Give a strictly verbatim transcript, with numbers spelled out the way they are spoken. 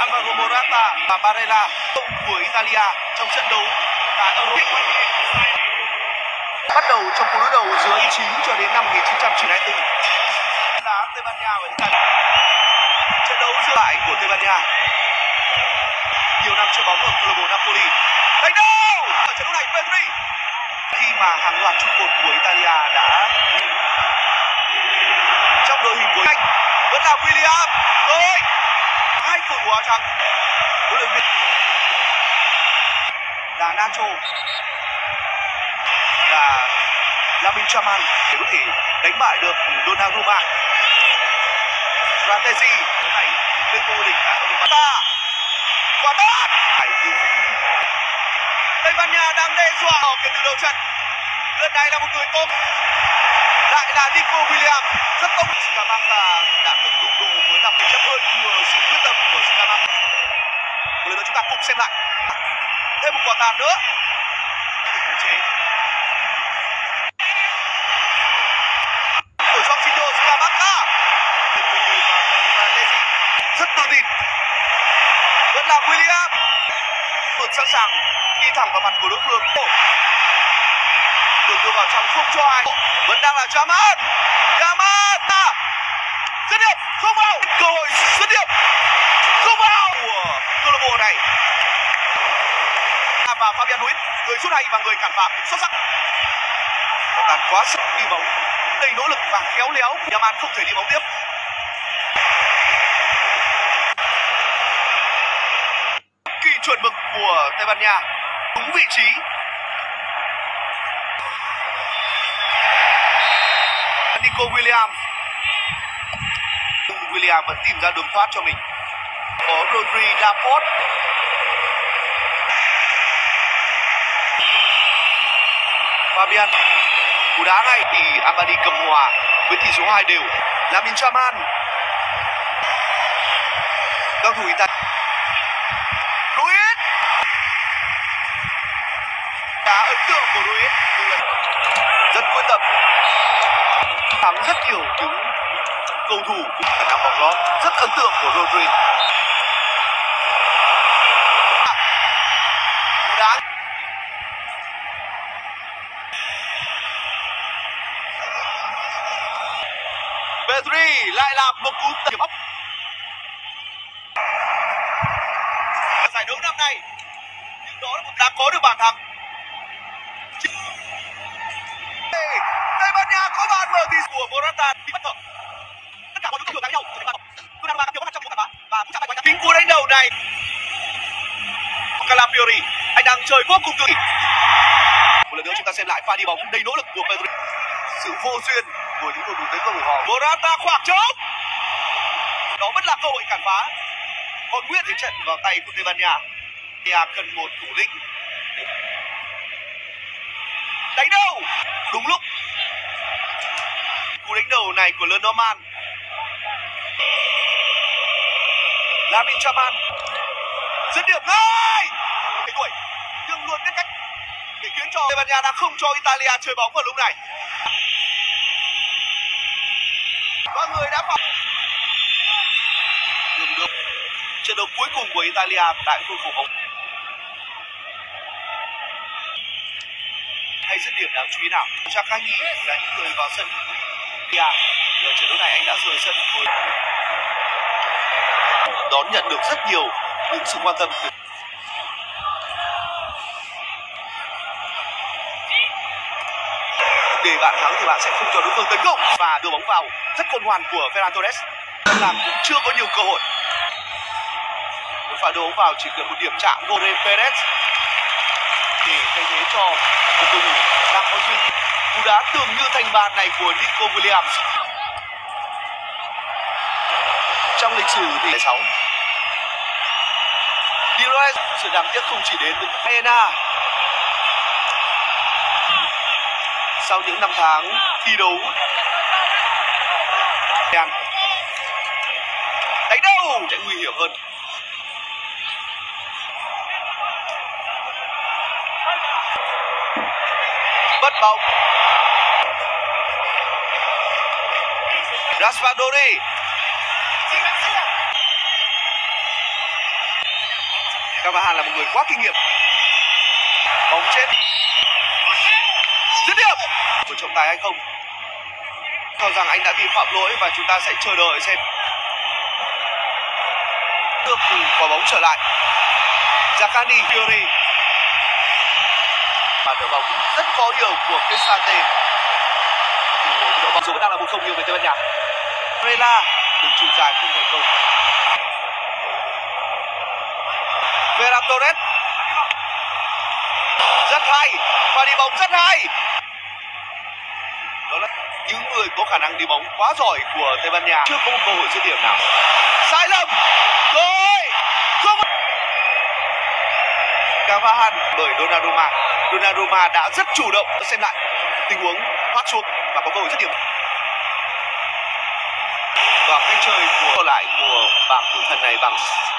Alvaro Morata và Barella của Italia trong trận đấu tại Euro. Bắt đầu trong cuộc đối đầu giữa ý chín cho đến năm một nghìn chín trăm chín mươi tư. Đá Tây Ban Nha và Italia. Trận đấu giữa lại của Tây Ban Nha nhiều năm chơi bóng ở câu lạc bộ Napoli. Đánh đâu ở trận đấu này Pedri khi mà hàng loạt trụ cột của Italia đã trong đội hình của anh vẫn là William. Rồi hai cầu thủ áo trắng huấn luyện viên là Nacho và Lamine Yamal để có thể đánh bại được Donnarumma. Frattesi này lên vô địch tại Europa. Quả tốt. Tây Ban Nha đang đe dọa kể từ đầu trận. Lần này là một người tốt. Lại là Nico Williams rất tốt. Scamacca đã từng đụng độ với năm chấm hơn vừa sự quyết tâm của Scamacca. Một lần nữa chúng ta cùng xem lại. Thêm một quả tạt nữa. Chế. Của Jorginho Scamacca. Rất tự tin. Vẫn là William. Một sẵn sàng đi thẳng vào mặt của đối phương. Được đưa vào trong không cho ai. Vẫn đang là Yamal. Yamal. Dứt điểm không vào. Cơ hội dứt điểm không vào của câu lạc bộ này. Và Fabian Ruiz, người sút hay và người cản phá xuất sắc. Tàn quá sức đi bóng, đầy nỗ lực và khéo léo. Yamal không thể đi bóng tiếp. Kỳ chuẩn mực của Tây Ban Nha, đúng vị trí. Nico Williams. Williams vẫn tìm ra đường thoát cho mình. Có Rodri Laporte. Fabian. Cú đá này thì Amadi cầm hòa với tỷ số hai đều. Lamine Yamal. Các thủ Italia. Ruiz. Đá ấn tượng của Ruiz. Rất quyết tâm. Thắng rất nhiều những cầu thủ khả năng bóng lót rất ấn tượng của Rodri. Cú đá. Pedri lại là một cú điểm ốc. Giải đấu năm nay, nhưng đó là một đã có được bàn thắng. Tây Ban Nha có bàn mở tỷ của Morata bị bất ngờ. Tất cả mọi thứ thường đánh nhau. Donnarumma có mặt trong cuộc đá và cũng chạm tay chính cú đánh đầu này. Calafiori, anh đang chơi vô cùng tuyệt. Một lần nữa chúng ta xem lại pha đi bóng đầy nỗ lực của Pedri. Sự vô duyên của những cầu thủ tấn công của họ. Morata khoảng trống. Đó vẫn là cơ hội cản phá. Còn nguyên thế trận vào tay của Tây Ban Nha. Nha cần một thủ lĩnh. Đánh đâu? Đúng lúc. Cú đánh đầu này của Lenormand. Lamine Yamal. Dứt điểm ngay. Cái tuổi nhưng luôn biết cách để khiến cho Tây Ban Nha đã không cho Italia chơi bóng vào lúc này. Và người đã vào đường được trận đấu cuối cùng của Italia tại khuôn khổ bóng. Hay dứt điểm đáng chú ý nào? Chakani là những người vào sân. Ở trận đấu này anh đã rời sân với đón nhận được rất nhiều những sự quan tâm. Để bạn thắng thì bạn sẽ không cho đối phương tấn công và đưa bóng vào rất khôn ngoan của Ferran Torres làm cũng chưa có nhiều cơ hội. Một pha đưa bóng vào chỉ cần một điểm chạm Jorge Perez để thay thế cho một cầu thủ đang có duyên. Cú đá tưởng như thành bàn này của Nico Williams trong lịch sử thì sáu. Diroes, sự đáng tiếc không chỉ đến từ Hena. Sau những năm tháng thi đấu đánh đâu sẽ nguy hiểm hơn. Mất bóng. Raspadori. Carvajal là một người quá kinh nghiệm. Bóng chết. Dứt điểm của trọng tài hay không? Cho rằng anh đã vi phạm lỗi và chúng ta sẽ chờ đợi xem. Được quả bóng trở lại. Giacani Fiori. Và đội bóng rất khó hiểu của Cristante. Đội bóng dù vẫn đang là một không nghiêng về Tây Ban Nha. Rela đường chuyền dài không thành công. Ferran Torres. Rất hay, và đi bóng rất hay. Đó là những người có khả năng đi bóng quá giỏi của Tây Ban Nha chưa có một cơ hội dứt điểm nào. Sai lầm. Rồi. Không. Carvajal bởi Donnarumma. Donnarumma đã rất chủ động. Xem lại tình huống thoát xuống và có cơ hội dứt điểm. Và cách chơi của lại của bảng thủ thần này bằng